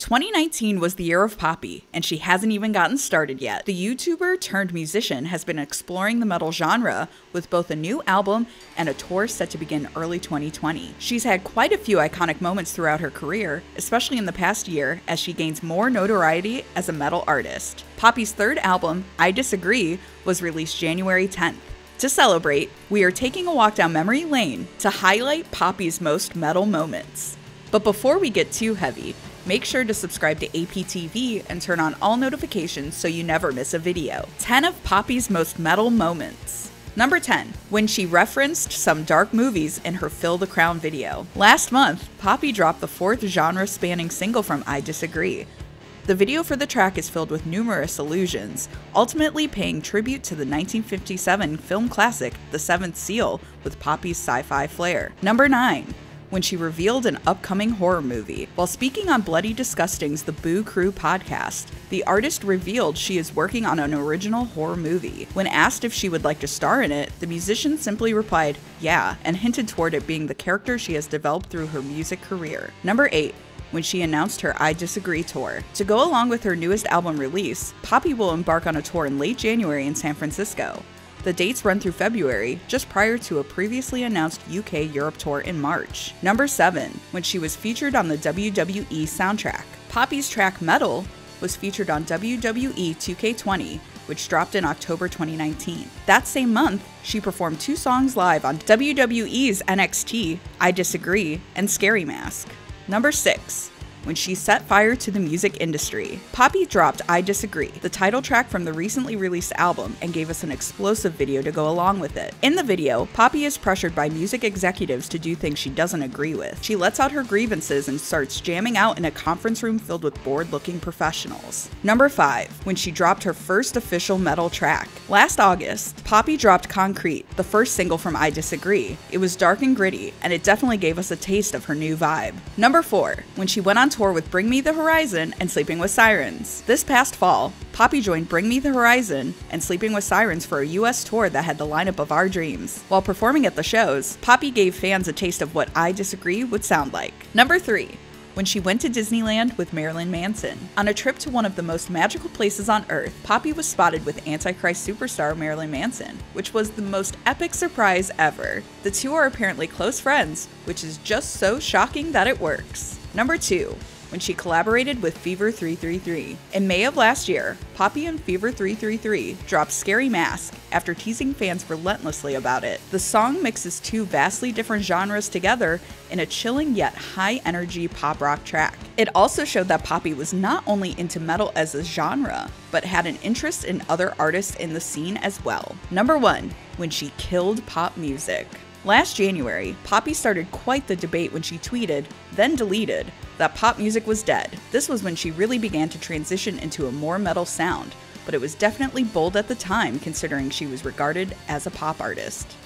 2019 was the year of Poppy, and she hasn't even gotten started yet. The YouTuber turned musician has been exploring the metal genre with both a new album and a tour set to begin early 2020. She's had quite a few iconic moments throughout her career, especially in the past year as she gains more notoriety as a metal artist. Poppy's third album, I Disagree, was released January 10th. To celebrate, we are taking a walk down memory lane to highlight Poppy's most metal moments. But before we get too heavy, make sure to subscribe to APTV and turn on all notifications so you never miss a video. 10 of Poppy's most metal moments. Number 10, when she referenced some dark movies in her Fill the Crown video. Last month, Poppy dropped the fourth genre-spanning single from I Disagree. The video for the track is filled with numerous allusions, ultimately paying tribute to the 1957 film classic The Seventh Seal with Poppy's sci-fi flair. Number 9, when she revealed an upcoming horror movie. While speaking on Bloody Disgusting's The Boo Crew podcast, the artist revealed she is working on an original horror movie. When asked if she would like to star in it, the musician simply replied, "Yeah," and hinted toward it being the character she has developed through her music career. Number 8, when she announced her I Disagree tour. To go along with her newest album release, Poppy will embark on a tour in late January in San Francisco. The dates run through February, just prior to a previously announced UK Europe tour in March. Number 7, when she was featured on the WWE soundtrack. Poppy's track Metal was featured on WWE 2K20, which dropped in October 2019. That same month, she performed 2 songs live on WWE's NXT, I Disagree, and Scary Mask. Number 6, when she set fire to the music industry. Poppy dropped I Disagree, the title track from the recently released album, and gave us an explosive video to go along with it. In the video, Poppy is pressured by music executives to do things she doesn't agree with. She lets out her grievances and starts jamming out in a conference room filled with bored-looking professionals. Number 5, when she dropped her first official metal track. Last August, Poppy dropped Concrete, the first single from I Disagree. It was dark and gritty, and it definitely gave us a taste of her new vibe. Number 4, when she went on tour with Bring Me the Horizon and Sleeping with Sirens. This past fall, Poppy joined Bring Me the Horizon and Sleeping with Sirens for a US tour that had the lineup of our dreams. While performing at the shows, Poppy gave fans a taste of what I Disagree would sound like. Number 3, when she went to Disneyland with Marilyn Manson. On a trip to one of the most magical places on Earth, Poppy was spotted with Antichrist superstar Marilyn Manson, which was the most epic surprise ever. The two are apparently close friends, which is just so shocking that it works. Number 2, when she collaborated with Fever 333. In May of last year, Poppy and Fever 333 dropped Scary Mask after teasing fans relentlessly about it. The song mixes 2 vastly different genres together in a chilling yet high-energy pop rock track. It also showed that Poppy was not only into metal as a genre, but had an interest in other artists in the scene as well. Number 1, when she killed pop music. Last January, Poppy started quite the debate when she tweeted, then deleted, that pop music was dead. This was when she really began to transition into a more metal sound, but it was definitely bold at the time considering she was regarded as a pop artist.